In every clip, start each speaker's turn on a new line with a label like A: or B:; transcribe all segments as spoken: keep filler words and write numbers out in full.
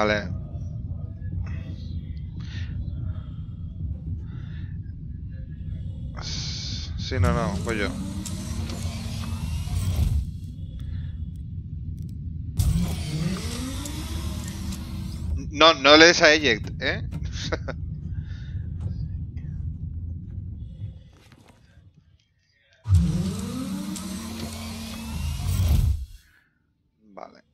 A: Vale. Sí, no, no, voy yo. No, no le des a eject, ¿eh? Vale.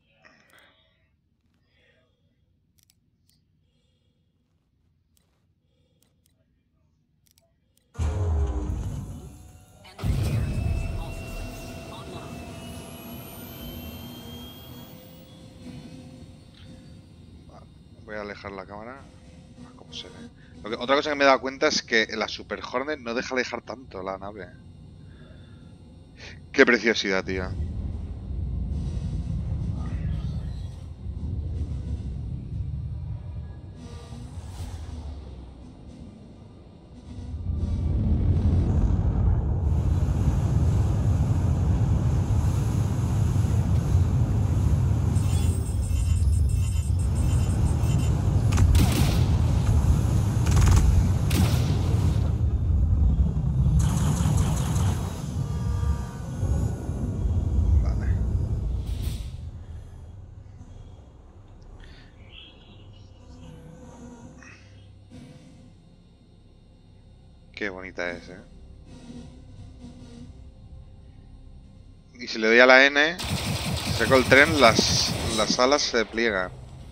A: Voy a alejar la cámara. ¿Cómo se ve? Lo que, otra cosa que me he dado cuenta es que la Super Hornet no deja alejar tanto la nave. Qué preciosidad, tío. Vale. Qué bonita es, ¿eh? Y si le doy a la N, saco el tren, las, las alas se pliegan.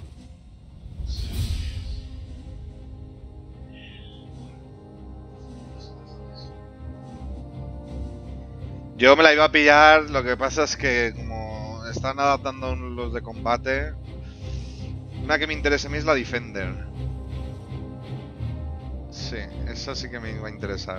A: Yo me la iba a pillar, lo que pasa es que como están adaptando los de combate, una que me interesa a mí es la Defender. Sí, esa sí que me iba a interesar.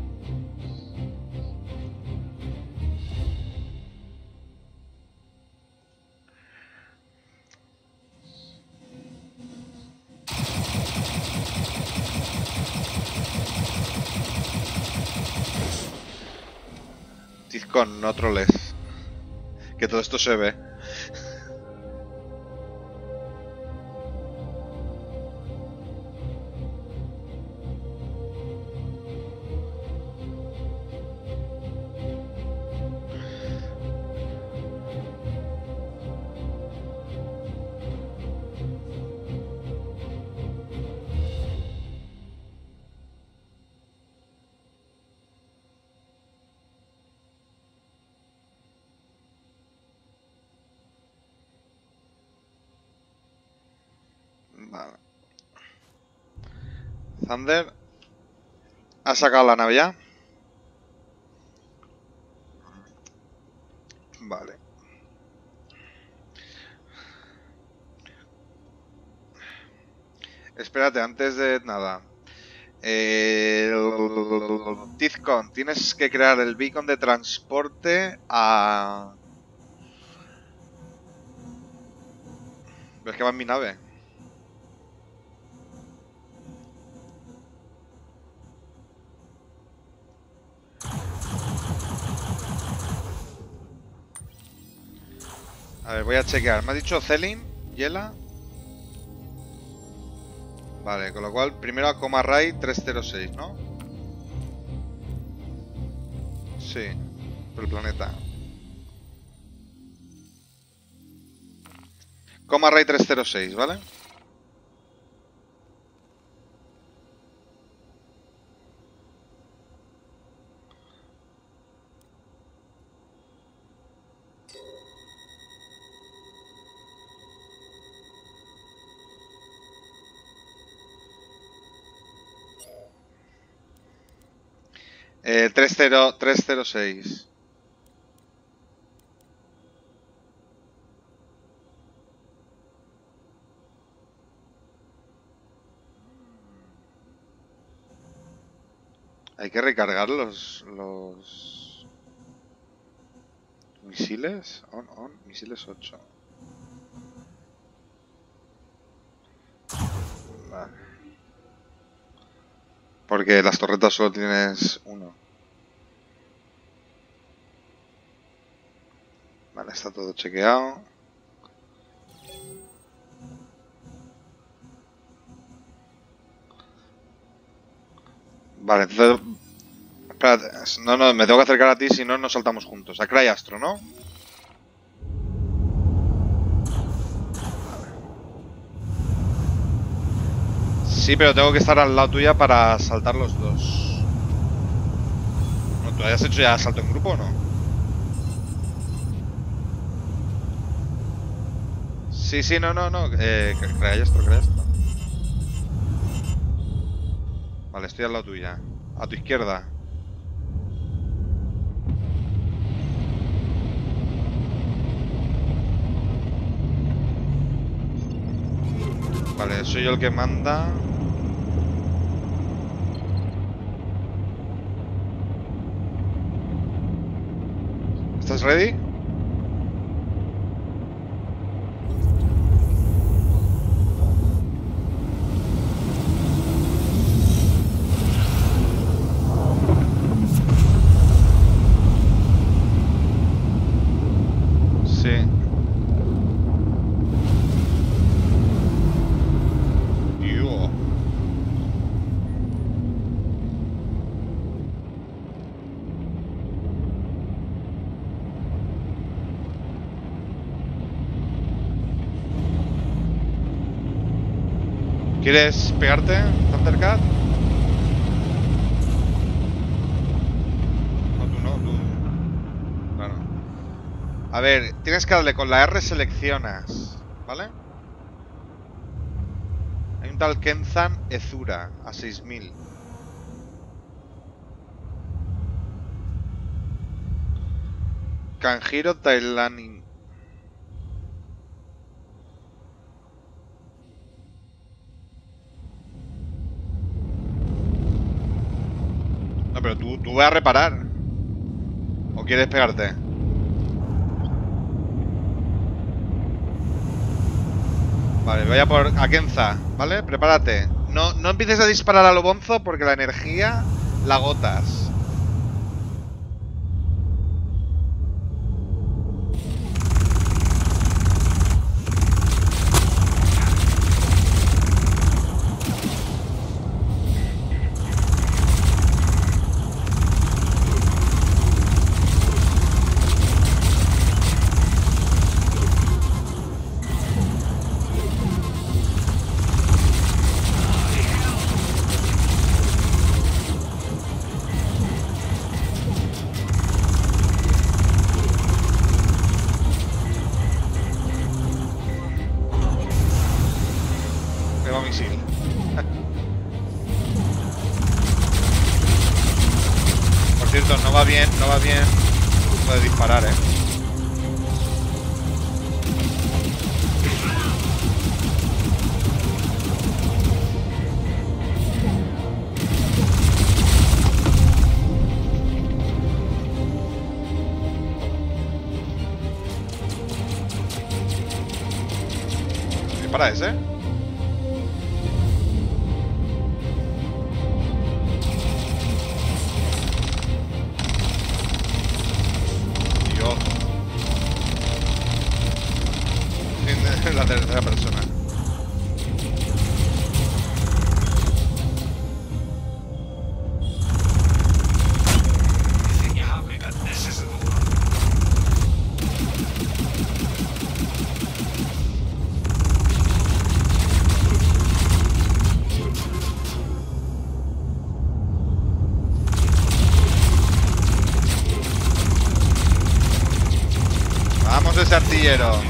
A: Tizcon, no troles. Que todo esto se ve. Vale. Thunder. ¿Ha sacado la nave ya? Vale. Espérate, antes de nada. Eh, Tizcon, tienes que crear el beacon de transporte a... ¿Ves que va en mi nave? A ver, voy a chequear. ¿Me has dicho Celin? ¿Yela? Vale, con lo cual, primero a Coma Ray trescientos seis, ¿no? Sí, por el planeta. Coma Ray trescientos seis, ¿vale? Eh, treinta, trescientos seis. Hay que recargar los, los misiles. On, on, misiles ocho. Vale. Porque las torretas solo tienes uno. Vale, está todo chequeado. Vale, entonces... Espérate, no, no, me tengo que acercar a ti, si no, nos saltamos juntos. A Cry Astro, ¿no? Sí, pero tengo que estar al lado tuya para saltar los dos. ¿No, ¿Tú hayas hecho ya salto en grupo o no? Sí, sí, no, no, no. Eh, Cry Astro, Cry Astro. Vale, estoy al lado tuya. A tu izquierda. Vale, soy yo el que manda. ¿Estás ready? Sí. Yo. ¿Quieres pegarte, Thundercat? No, tú no, tú. Claro. A ver, tienes que darle con la R, seleccionas, ¿vale? Hay un tal Kenzan Ezura a seis mil. Kanjiro Tailanin. No, pero tú, tú vas a reparar. ¿O quieres pegarte? Vale, voy a por a Kenza, ¿vale? Prepárate. No, no empieces a disparar a lo bonzo porque la energía la agotas. Misil. Por cierto, no va bien, no va bien. Puede disparar, eh. Dispara ese. La tercera persona. Vamos ese artillero.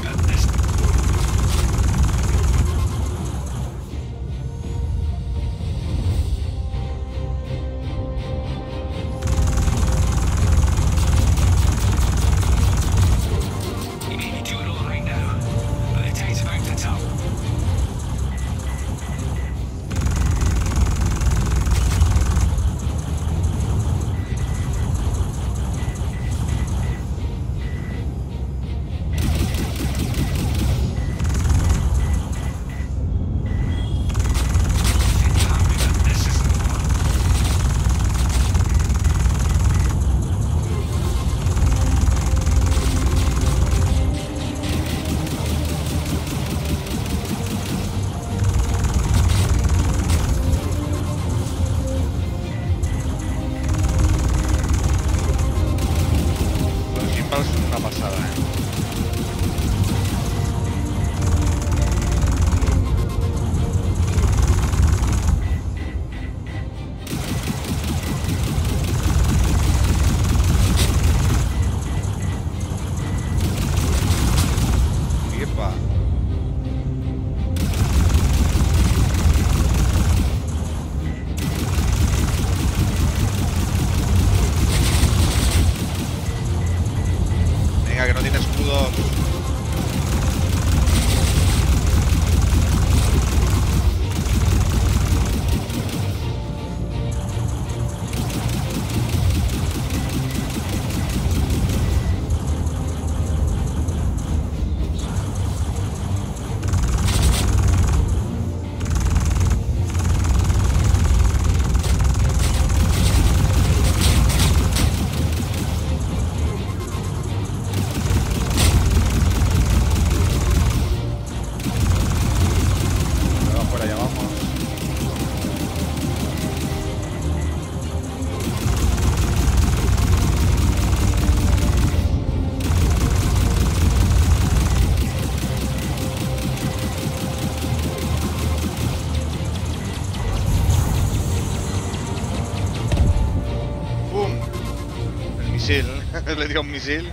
A: misil. Le dio un misil.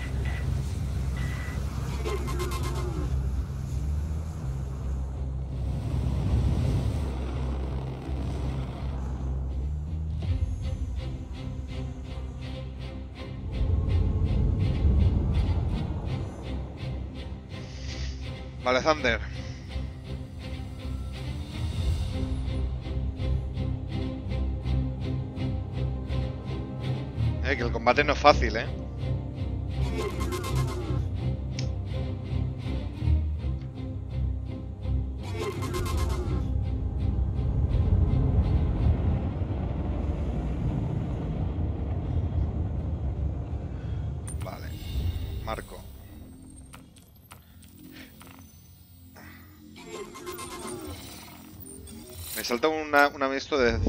A: Vale, Thunder. Eh, que el combate no es fácil, eh. Vale. Marco. Me salta una, una esto de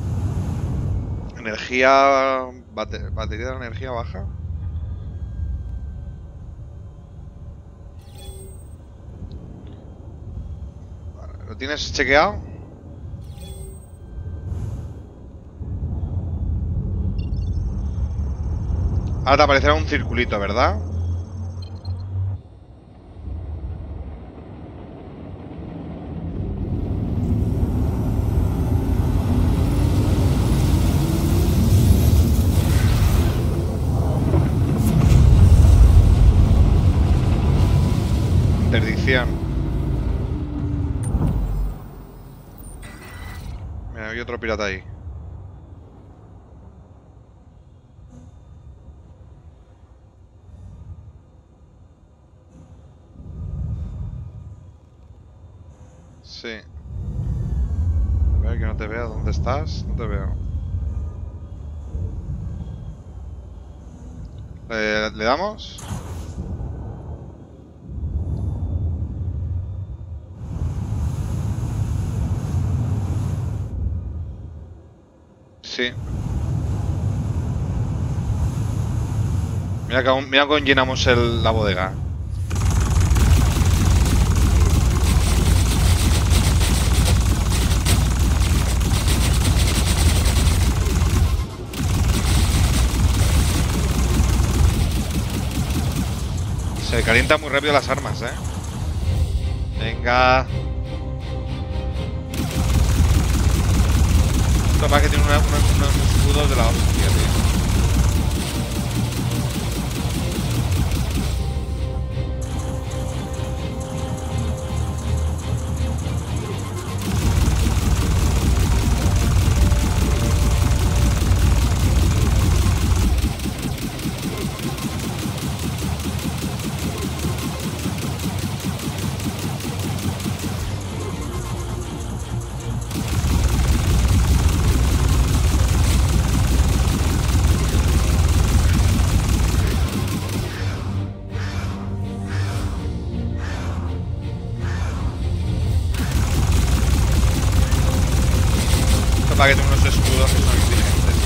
A: energía, bate, batería de energía baja. Vale, ¿lo tienes chequeado? Ahora te aparecerá un circulito, ¿verdad? Interdicción. Mira, hay otro pirata ahí. Sí. A ver, que no te veo. ¿Dónde estás? No te veo. ¿Le, le damos? Sí. Mira que aún, mira cómo llenamos el, la bodega. Se calientan muy rápido las armas, eh. Venga. Esto más que tiene una, una, unos escudos de la hostia, tío. Para que tenga unos escudos que son inteligentes.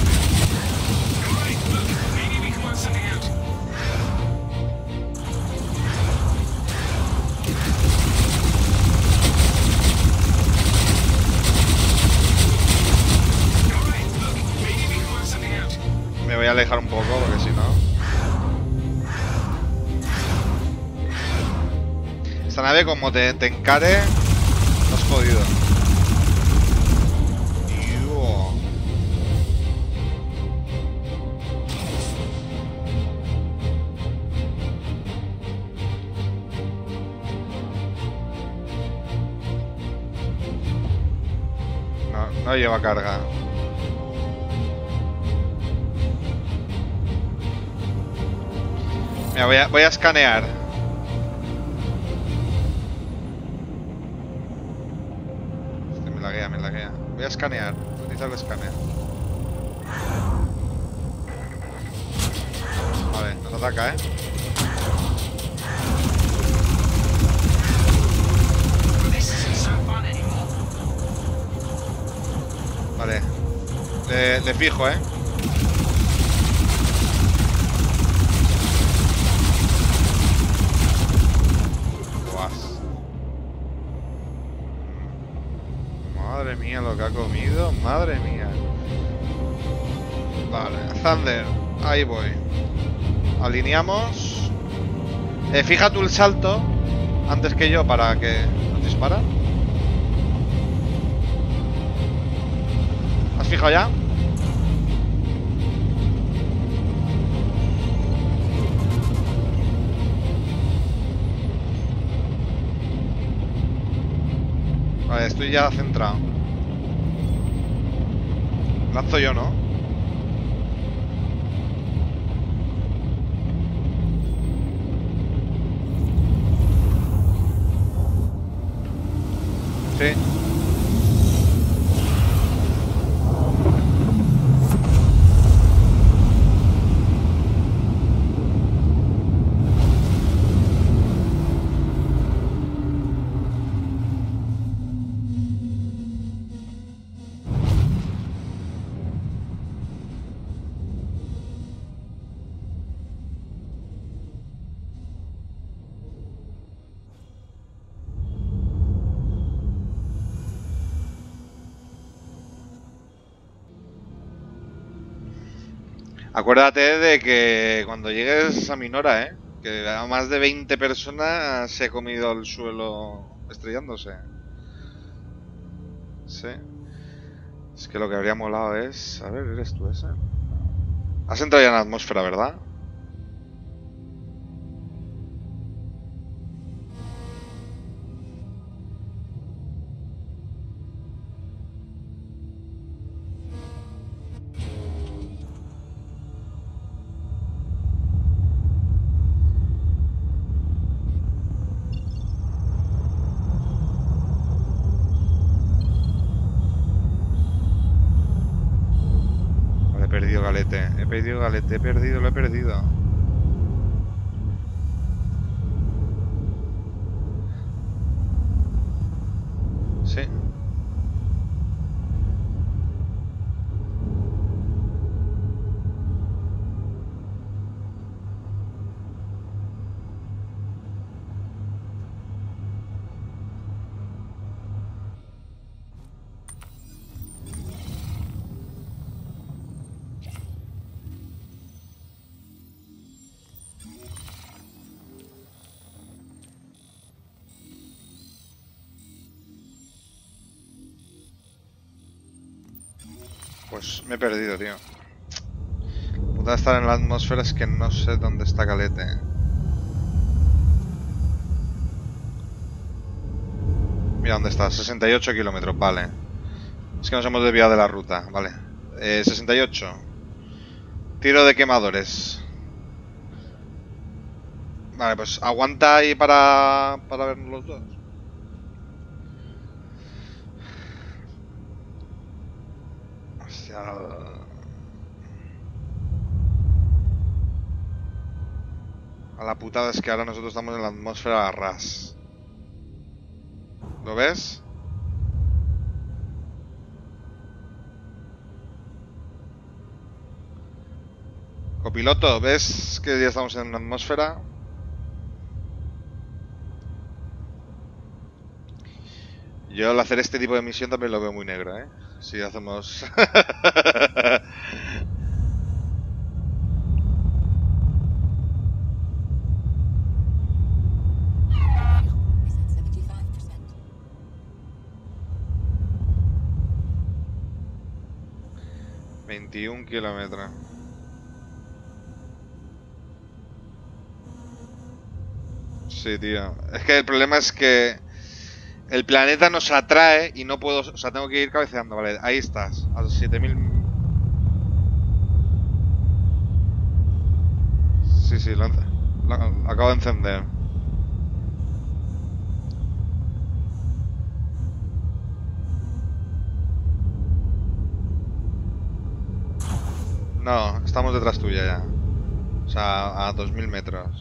A: Me voy a alejar un poco porque si no... Esta nave como te, te encare, estás jodido. No lleva carga. Mira, voy a, voy a escanear. Hostia, me laguea, me laguea. Voy a escanear. Utilizar el escáner. Vale, nos ataca, ¿eh? Vale. Le, le fijo, ¿eh? Guas. Madre mía lo que ha comido. Madre mía. Vale, Thunder. Ahí voy. Alineamos. Eh, fija tú el salto antes que yo para que nos dispara. ¿Has fijado ya? Vale, estoy ya centrado. Lanzo yo, ¿no? Sí. Acuérdate de que cuando llegues a Minora, ¿eh? Que a más de veinte personas se ha comido el suelo estrellándose. Sí. Es que lo que habría molado es... A ver, ¿eres tú ese? Has entrado ya en la atmósfera, ¿verdad? He perdido Galete, he perdido Galete, he perdido, lo he perdido. Sí. Pues me he perdido, tío. Puta, estar en la atmósfera es que no sé dónde está Galete. Mira dónde está, sesenta y ocho kilómetros, vale. Es que nos hemos desviado de la ruta, vale. Eh, sesenta y ocho. Tiro de quemadores. Vale, pues aguanta ahí para, para vernos los dos. Hostia. A la putada es que ahora nosotros estamos en la atmósfera a ras. ¿Lo ves? Copiloto, ¿ves que ya estamos en la atmósfera? Yo al hacer este tipo de misión también lo veo muy negro, ¿eh? Si hacemos... veintiún kilómetros. Sí, tío. Es que el problema es que el planeta nos atrae y no puedo... O sea, tengo que ir cabeceando, vale. Ahí estás, a los siete mil... Sí, sí, lo, lo acabo de encender. No, estamos detrás tuya ya. O sea, a dos mil metros.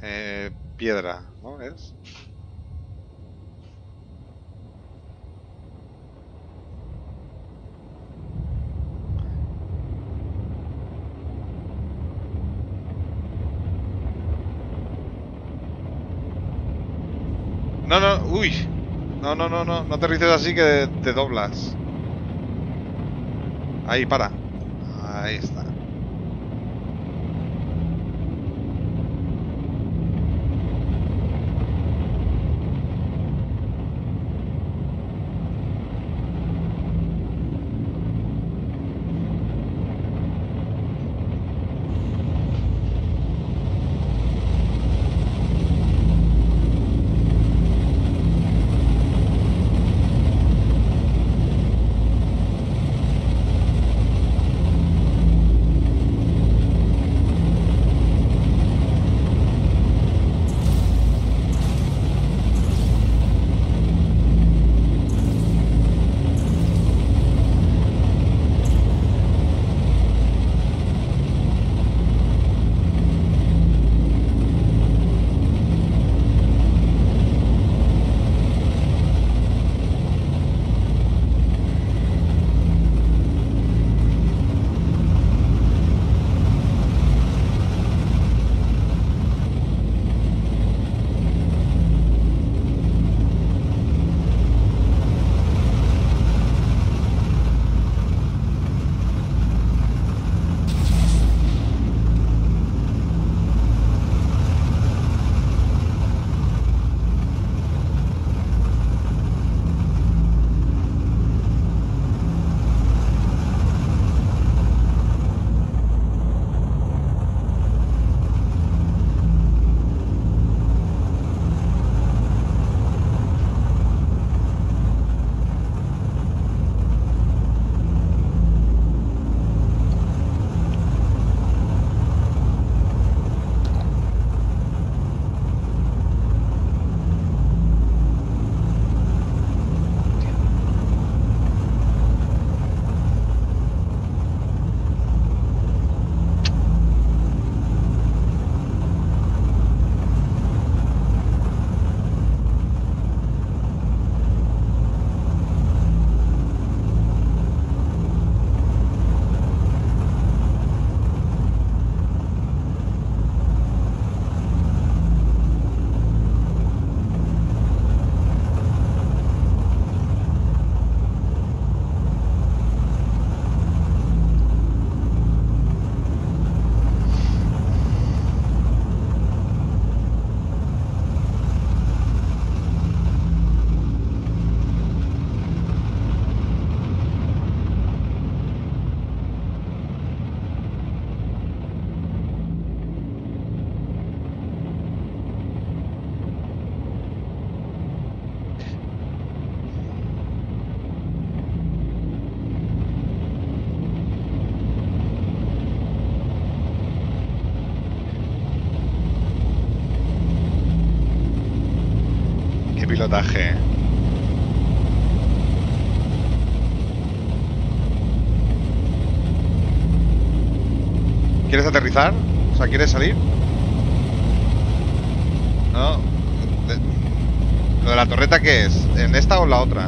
A: eh, piedra, ¿no? ¿Es? No, no, uy. No, no, no, no, no aterrices así que te doblas. Ahí, para. Ahí está. Pilotaje. ¿Quieres aterrizar? O sea, ¿quieres salir? No. De... ¿Lo de la torreta qué es? ¿En esta o en la otra?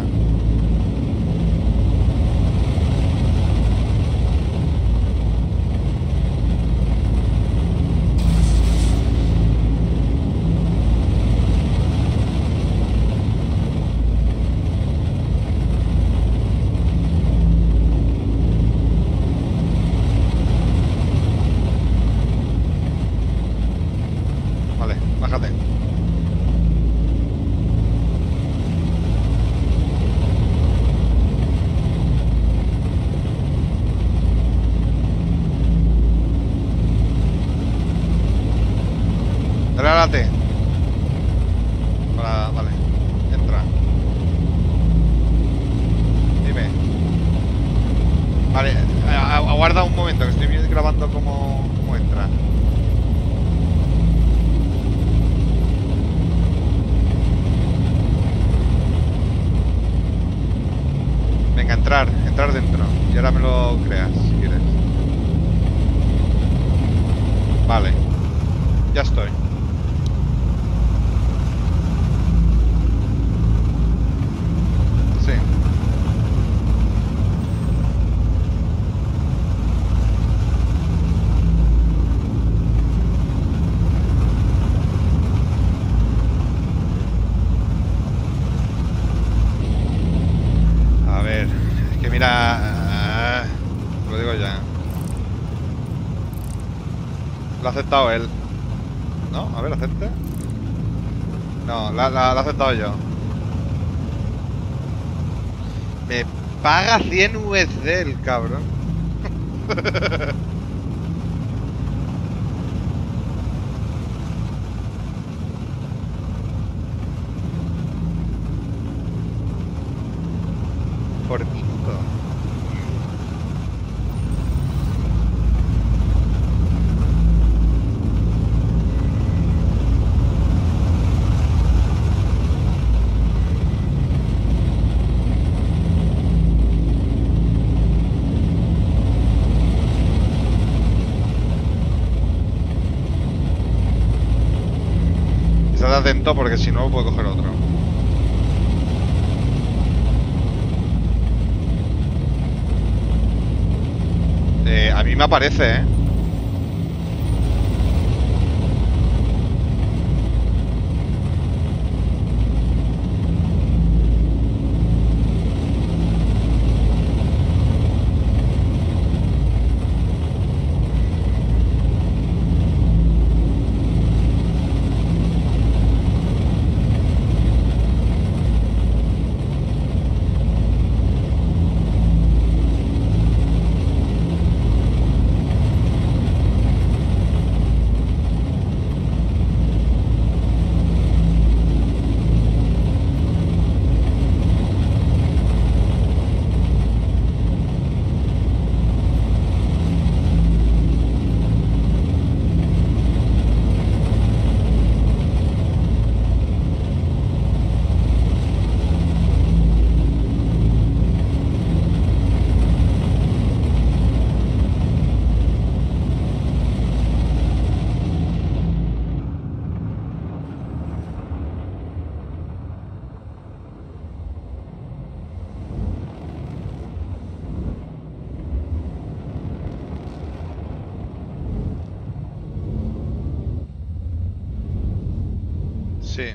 A: Adelante. Para, vale. Entra. Dime. Vale, aguarda un momento, que estoy grabando cómo, cómo entra. Venga, entrar, entrar dentro. Y ahora me lo creas, si quieres. Vale. Ya estoy. La... Lo digo ya. Lo ha aceptado él. ¿No? A ver, acepte. No, la, la, la he aceptado yo. Me paga cien U S D el cabrón. Por minuto. Estad atento porque si no puedo coger otro. Eh, a mí me aparece, ¿eh? Sí.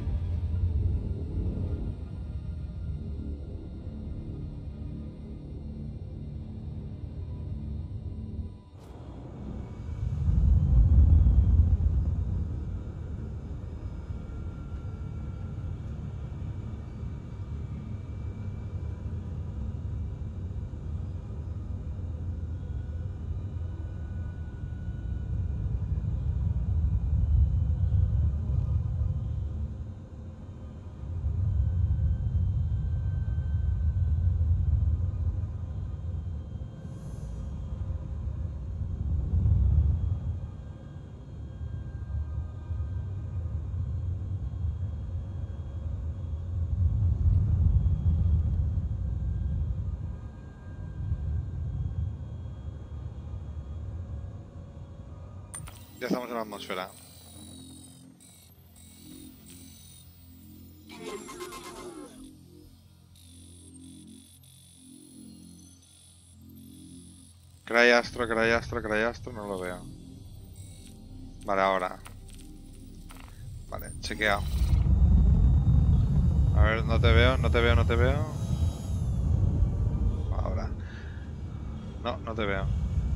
A: Ya estamos en la atmósfera. Crayastro, Crayastro, Crayastro, no lo veo. Vale, ahora. Vale, chequeado. A ver, no te veo, no te veo, no te veo. Ahora. No, no te veo.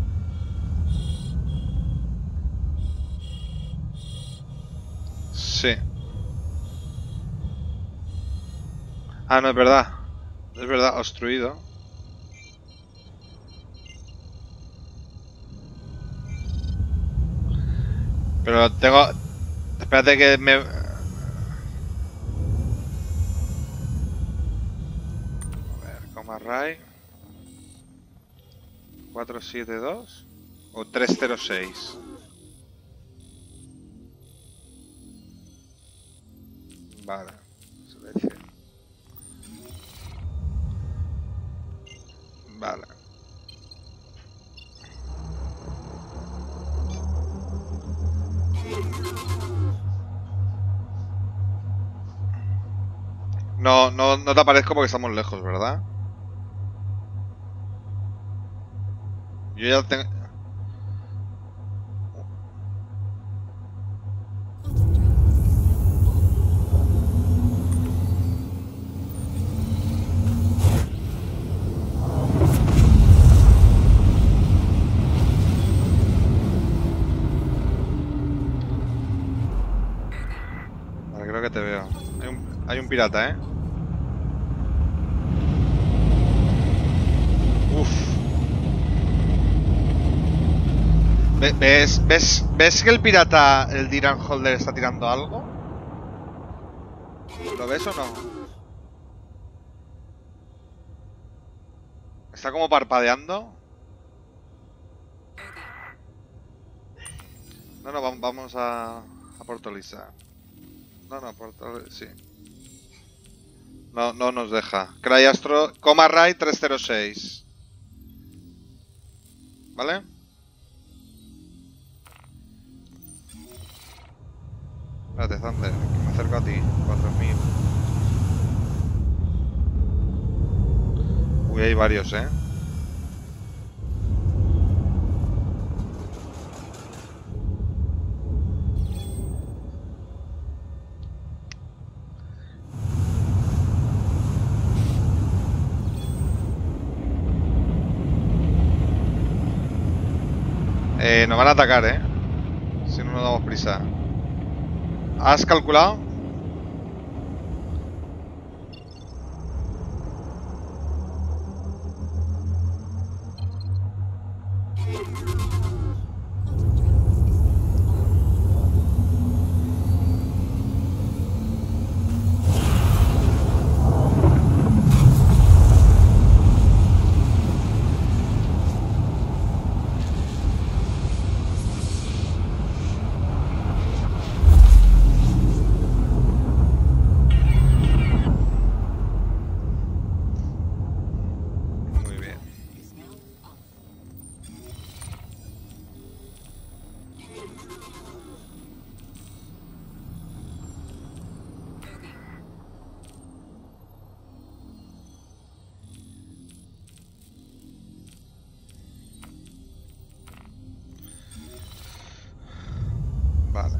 A: Sí. Ah, no, es verdad. Es verdad, obstruido. Pero tengo... Espérate que me... A ver, coma array. cuatro siete dos o tres cero seis. Vale. Selección. Vale. No, no, no te aparezco porque estamos lejos, ¿verdad? Yo ya tengo... un pirata, ¿eh? Uf. ¿Ves, ves, ¿Ves que el pirata, el Dylan Holder, está tirando algo? ¿Lo ves o no? Está como parpadeando. No, no, vamos a, a Porto Lisa. No, no, Porto sí. No, no nos deja. Cryastro, coma Ray tres cero seis. ¿Vale? Espérate, Thunder, que me acerco a ti. cuatro mil. Uy, hay varios, ¿eh? Eh, nos van a atacar, ¿eh? Si no nos damos prisa. ¿Has calculado? Vale.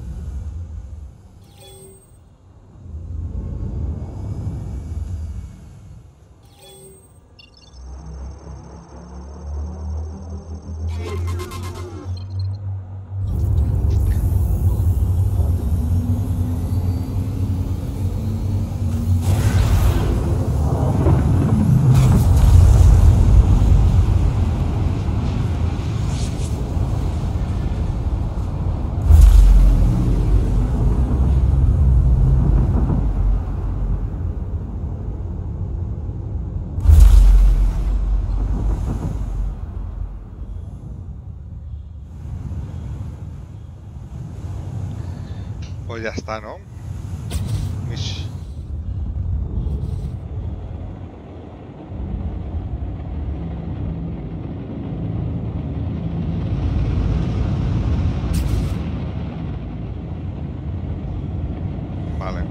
A: Pues ya está, ¿no? Mish. Vale.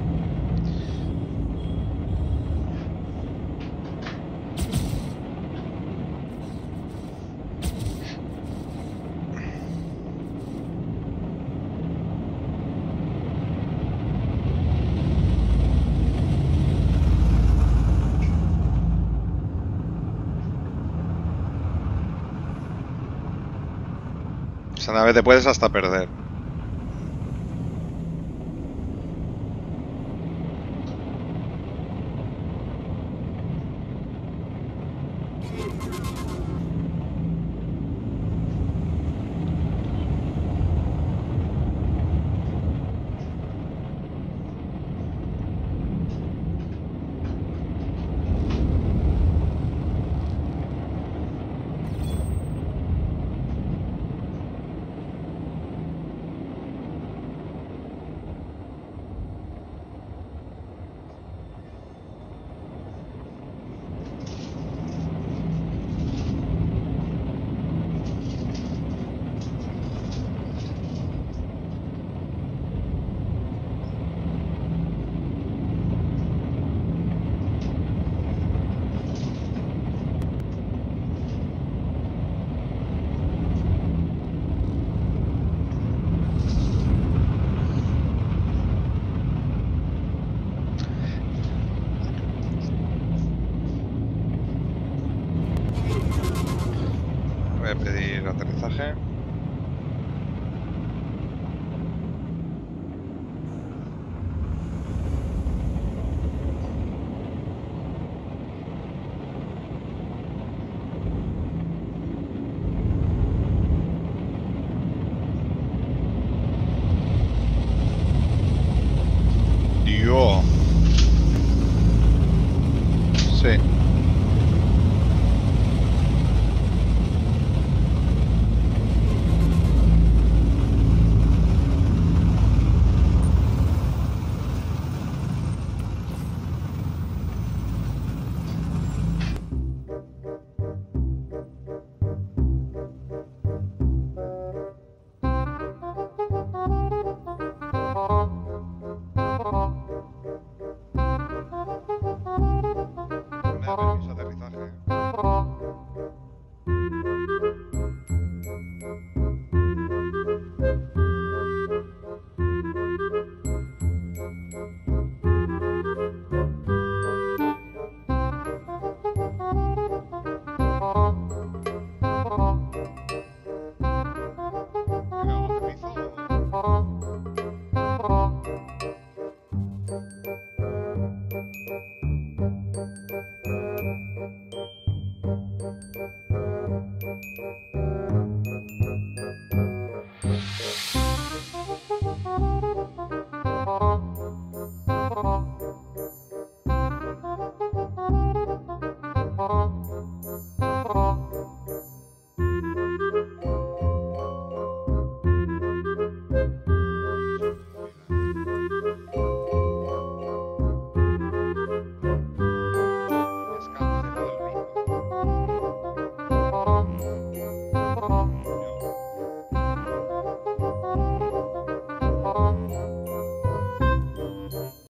A: Esa nave te puedes hasta perder. Voy a pedir aterrizaje. Sí. Me da permiso de aterrizaje. Venga, aterrizo. Es cancelado el bingo.